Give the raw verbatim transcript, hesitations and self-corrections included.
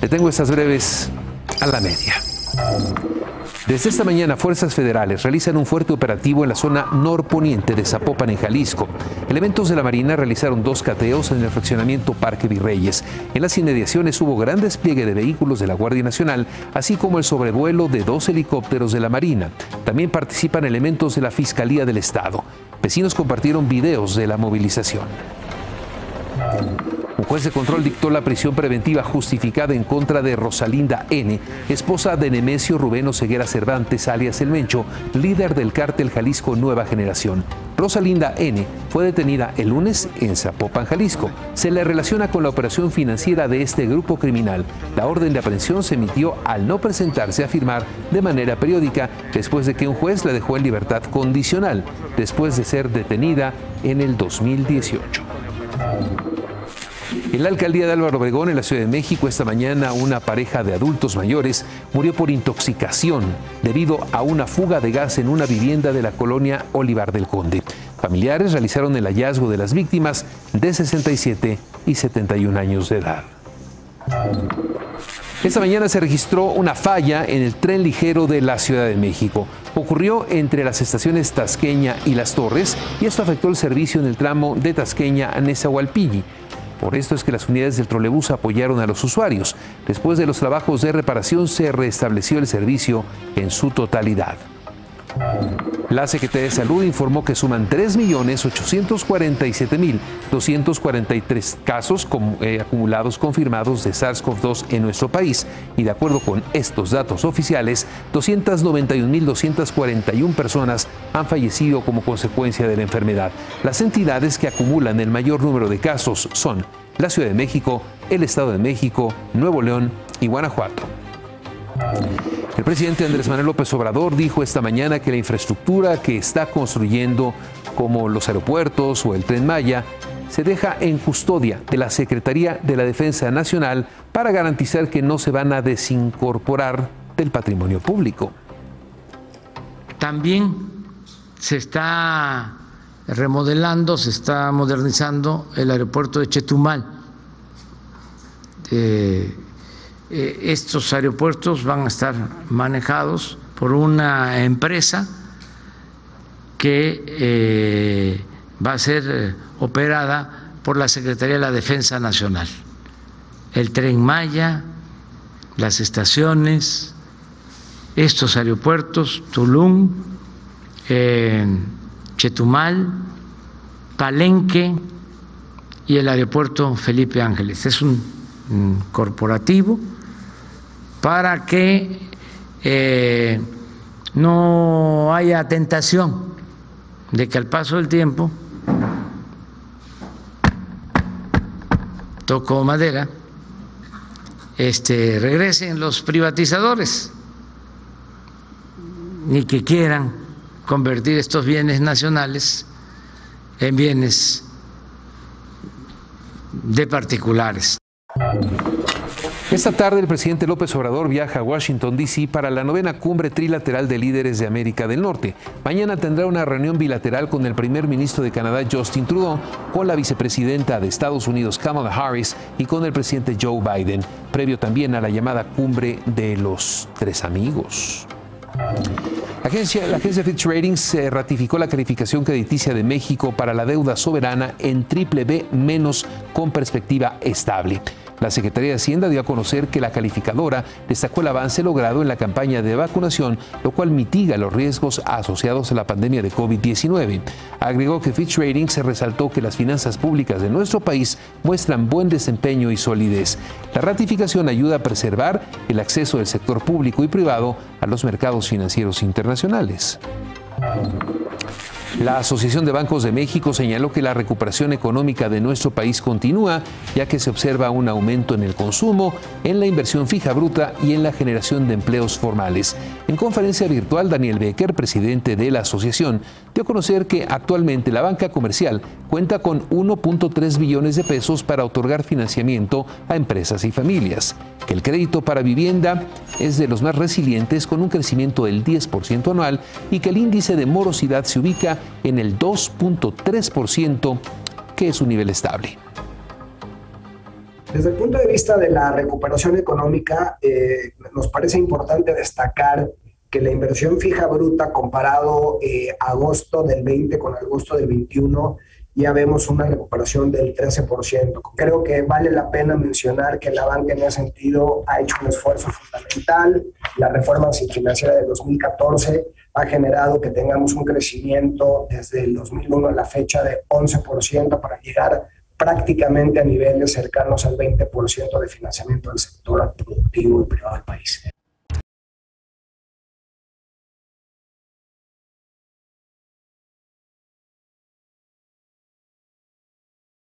Le tengo estas breves a la media. Desde esta mañana, fuerzas federales realizan un fuerte operativo en la zona norponiente de Zapopan, en Jalisco. Elementos de la Marina realizaron dos cateos en el fraccionamiento Parque Virreyes. En las inmediaciones hubo gran despliegue de vehículos de la Guardia Nacional, así como el sobrevuelo de dos helicópteros de la Marina. También participan elementos de la Fiscalía del Estado. Vecinos compartieron videos de la movilización. Un juez de control dictó la prisión preventiva justificada en contra de Rosalinda N., esposa de Nemesio Rubén Oseguera Cervantes, alias El Mencho, líder del cártel Jalisco Nueva Generación. Rosalinda N. fue detenida el lunes en Zapopan, Jalisco. Se le relaciona con la operación financiera de este grupo criminal. La orden de aprehensión se emitió al no presentarse a firmar de manera periódica después de que un juez la dejó en libertad condicional, después de ser detenida en el dos mil dieciocho. En la alcaldía de Álvaro Obregón, en la Ciudad de México, esta mañana una pareja de adultos mayores murió por intoxicación debido a una fuga de gas en una vivienda de la colonia Olivar del Conde. Familiares realizaron el hallazgo de las víctimas de sesenta y siete y setenta y un años de edad. Esta mañana se registró una falla en el tren ligero de la Ciudad de México. Ocurrió entre las estaciones Tasqueña y Las Torres y esto afectó el servicio en el tramo de Tasqueña a Nezahualpilli. Por esto es que las unidades del trolebús apoyaron a los usuarios. Después de los trabajos de reparación se restableció el servicio en su totalidad. La Secretaría de Salud informó que suman tres millones ochocientos cuarenta y siete mil doscientos cuarenta y tres casos com, eh, acumulados confirmados de SARS CoV dos en nuestro país. Y de acuerdo con estos datos oficiales, doscientas noventa y un mil doscientas cuarenta y una personas han fallecido como consecuencia de la enfermedad. Las entidades que acumulan el mayor número de casos son la Ciudad de México, el Estado de México, Nuevo León y Guanajuato. El presidente Andrés Manuel López Obrador dijo esta mañana que la infraestructura que está construyendo, como los aeropuertos o el Tren Maya, se deja en custodia de la Secretaría de la Defensa Nacional para garantizar que no se van a desincorporar del patrimonio público. También se está remodelando, se está modernizando el aeropuerto de Chetumal. Eh, Estos aeropuertos van a estar manejados por una empresa que eh, va a ser operada por la Secretaría de la Defensa Nacional. El Tren Maya, las estaciones, estos aeropuertos, Tulum, eh, Chetumal, Palenque y el aeropuerto Felipe Ángeles. Es un, un corporativo para que eh, no haya tentación de que al paso del tiempo, toco madera, este, regresen los privatizadores ni que quieran convertir estos bienes nacionales en bienes de particulares. Esta tarde el presidente López Obrador viaja a Washington, D C para la novena cumbre trilateral de líderes de América del Norte. Mañana tendrá una reunión bilateral con el primer ministro de Canadá, Justin Trudeau, con la vicepresidenta de Estados Unidos, Kamala Harris, y con el presidente Joe Biden, previo también a la llamada cumbre de los tres amigos. La agencia, la agencia Fitch Ratings eh, ratificó la calificación crediticia de México para la deuda soberana en triple B menos con perspectiva estable. La Secretaría de Hacienda dio a conocer que la calificadora destacó el avance logrado en la campaña de vacunación, lo cual mitiga los riesgos asociados a la pandemia de COVID diecinueve. Agregó que Fitch Ratings se resaltó que las finanzas públicas de nuestro país muestran buen desempeño y solidez. La ratificación ayuda a preservar el acceso del sector público y privado a los mercados financieros internacionales. La Asociación de Bancos de México señaló que la recuperación económica de nuestro país continúa, ya que se observa un aumento en el consumo, en la inversión fija bruta y en la generación de empleos formales. En conferencia virtual, Daniel Becker, presidente de la asociación, dio a conocer que actualmente la banca comercial cuenta con uno punto tres billones de pesos para otorgar financiamiento a empresas y familias, que el crédito para vivienda es de los más resilientes con un crecimiento del diez por ciento anual y que el índice de morosidad se ubica en el dos punto tres por ciento, que es un nivel estable. Desde el punto de vista de la recuperación económica, eh, nos parece importante destacar que la inversión fija bruta comparado eh, agosto del veinte con agosto del veintiuno, ya vemos una recuperación del trece por ciento. Creo que vale la pena mencionar que la banca en ese sentido ha hecho un esfuerzo fundamental. La reforma financiera de dos mil catorce ha generado que tengamos un crecimiento desde el dos mil uno a la fecha de once por ciento para llegar prácticamente a niveles cercanos al veinte por ciento de financiamiento del sector productivo y privado del país.